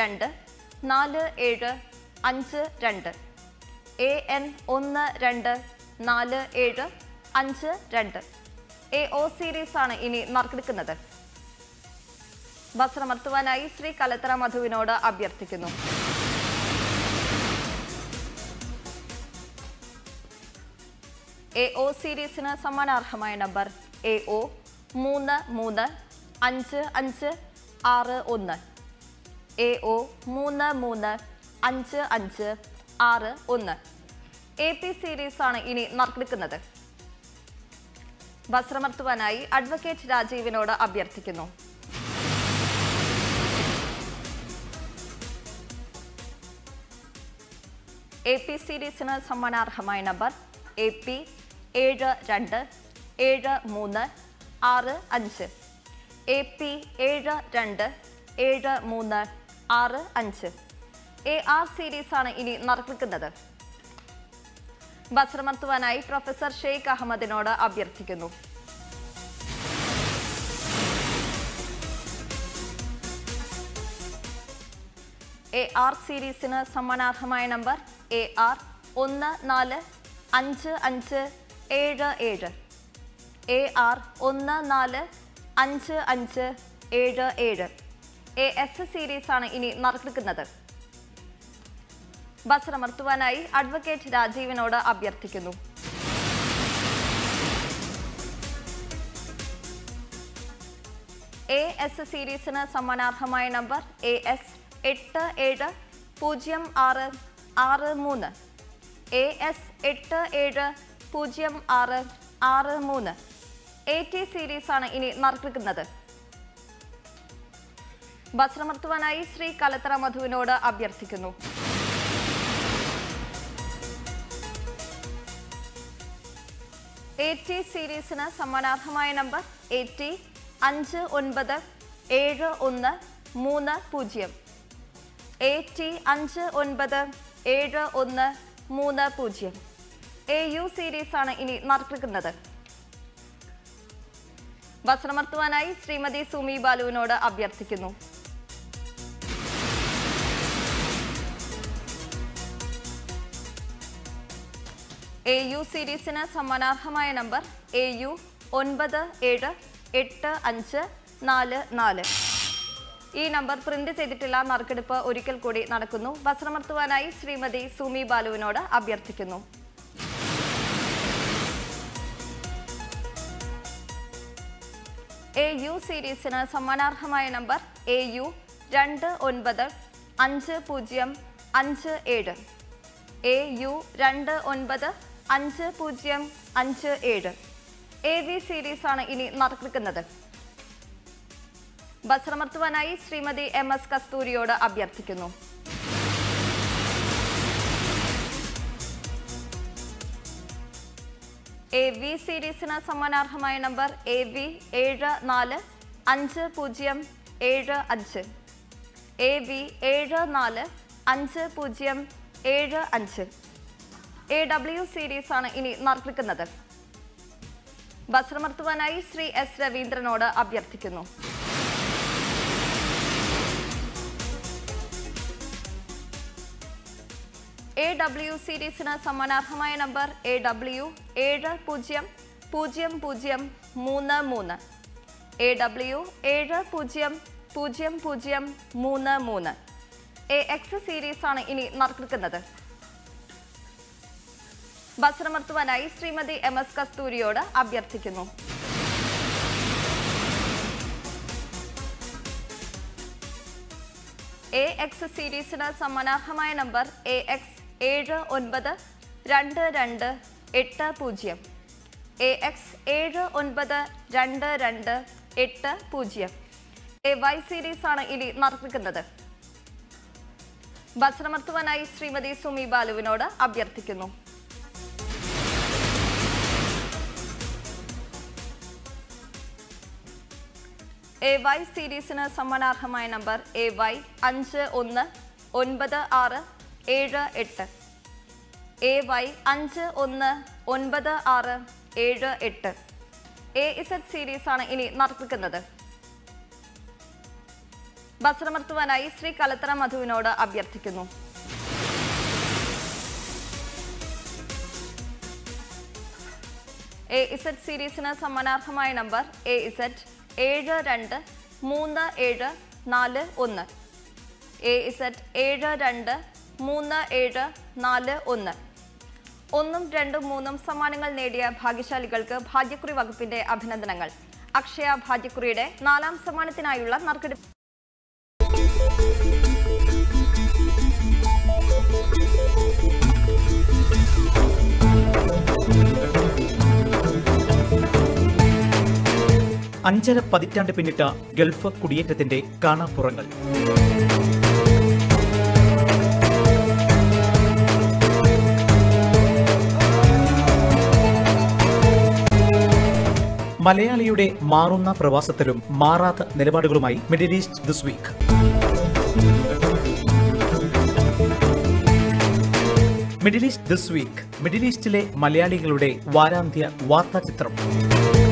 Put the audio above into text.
2 4 7 5 2 AN 1 2 4 7 5 2 AO series ആണ് ഇനി നറുക്കെടുക്കുന്നത്. വസ്ത്രമർത്തുവാനായി ശ്രീ കലത്തറ മധുവിനോട് അഭ്യർത്ഥിക്കുന്നു. AO സീരീസിന് സമ്മാനാർഹമായ നമ്പർ AO 3 3 5 5 6 1 AO 3 3 5 5 6 1 AP സീരീസ് ആണ് ഇനി നറുക്കെടുക്കുന്നത്. വസ്ത്രമർത്തുവാനായി അഡ്വക്കേറ്റ് രാജീവിനോട് അഭ്യർത്ഥിക്കുന്നു. AP സീരീസിന് സമ്മാനാർഹമായ നമ്പർ AP 7 2 7 3 6 5 AP 7 2 7 3 6 5 AR സീരീസ് ആണ് ഇനി നറുക്കെടുക്കുന്നത്. വസ്ത്രമർത്തുവാനായി പ്രൊഫസർ ഷെയ്ഖ് അഹമ്മദിനോട് അഭ്യർത്ഥിക്കുന്നു. AR സീരീസിന് സമ്മാനാർഹമായ നമ്പർ AR 1 4 5 5 7 7 AR 1 4 5 5 7 7 AS സീരീസ് ആണ് ഇനി നറുക്കെടുക്കുന്നത്. വസ്ത്രമർത്തുവാനായി അഡ്വക്കേറ്റ് രാജീവിനോട് അഭ്യർത്ഥിക്കുന്നു. AS സീരീസിന് സമ്മാനാർഹമായ നമ്പർ AS 8 7 0 6 6 3 AS 8 7 0 6 6 3 AT സീരീസ് ആണ് ഇനി നറുക്കെടുക്കുന്നത്. വസ്ത്രമർത്തുവാനായി ശ്രീ കലത്തറ മധുവിനോട് അഭ്യർത്ഥിക്കുന്നു. AT സീരീസിന് സമ്മാനാർഹമായ നമ്പർ AT 5 9 7 1 3 0 AT 5 9 7 1 3 0 AU സീരീസ് ആണ് ഇനി നറുക്കെടുക്കുന്നത്. വസ്ത്രമർത്തുവാനായി ശ്രീമതി സുമി ബാലുവിനോട് അഭ്യർത്ഥിക്കുന്നു. AU സീരീസിന് സമ്മാനാർഹമായ നമ്പർ AU 9 7 8 5 4 4 ഈ നമ്പർ പ്രിന്റ് ചെയ്തിട്ടുള്ള നറുക്കെടുപ്പ് ഒരിക്കൽ കൂടി നടക്കുന്നു. വസ്ത്രമർത്തുവാനായി ശ്രീമതി സുമി ബാലുവിനോട് അഭ്യർത്ഥിക്കുന്നു. AU സീരീസിന് സമ്മാനാർഹമായ നമ്പർ AU 2 9 5 0 5 7 AU 2 9 5 0 5 7 AV സീരീസ് ആണ് ഇനി നറുക്കെടുക്കുന്നത്. വസ്ത്രമർത്തുവാനായി ശ്രീമതി MS കസ്തൂരിയോട് അഭ്യർത്ഥിക്കുന്നു. AV സീരീസിന് സമ്മാനാർഹമായ നമ്പർ AV 7 4 5 0 7 5 AV 7 4 5 0 7 5 AW സീരീസ് ആണ് ഇനി നറുക്കെടുക്കുന്നത്. വസ്ത്രമർത്തുവാനായി ശ്രീ S രവീന്ദ്രനോട് അഭ്യർത്ഥിക്കുന്നു. AW സീരീസിന് സമ്മാനാർഹമായ നമ്പർ AW 7 0 0 0 3 3 AW 7 0 0 0 3 3 AX സീരീസ് ആണ് ഇനി നറുക്കെടുക്കുന്നത്. വസ്ത്രമർത്തുവാനായി ശ്രീമതി MS കസ്തൂരിയോട് അഭ്യർത്ഥിക്കുന്നു. AX സീരീസിന് സമ്മാനാർഹമായ നമ്പർ AX 7 9 2 2 8 0 AX 7 9 2 2 8 0 AY സീരീസ് ആണ് ഇനി നറുക്കെടുക്കുന്നത്. വസ്ത്രമർത്തുവാനായി ശ്രീമതി സുമി ബാലുവിനോട് അഭ്യർത്ഥിക്കുന്നു. AY സീരീസിന് സമ്മാനാർഹമായ നമ്പർ AY 5 1 9 6 7 8 AY 5 1 9 6 7 8 AZ സീരീസ് ആണ് ഇനി നറുക്കെടുക്കുന്നത്. വസ്ത്രമർത്തുവാനായി ശ്രീ കലത്തറ മധുവിനോട് അഭ്യർത്ഥിക്കുന്നു. AZ സീരീസിന് സമ്മാനാർഹമായ നമ്പർ AZ 723741. AZ 723741. 1, 2, 3 സമ്മാനങ്ങൾ നേടിയ ഭാഗ്യശാലികൾക്ക് ഭാഗ്യക്കുറി വകുപ്പിന്റെ അഭിനന്ദനങ്ങൾ. അക്ഷയ ഭാഗ്യക്കുറിയുടെ 4ാം സമ്മാനത്തിനായുള്ള നറുക്കെടുപ്പ്. അഞ്ചര പതിറ്റാണ്ട് പിന്നിട്ട ഗൾഫ് കുടിയേറ്റത്തിന്റെ കാണാപ്പുറങ്ങൾ. മലയാളിയുടെ മാറുന്ന പ്രവാസത്തിലും മാറാത്ത നിലപാടുകളുമായി middle east this week. Middle east this week middle ഈസ്റ്റിലെ മലയാളികളുടെ വാരാന്ത്യ വാർത്താചിത്രം.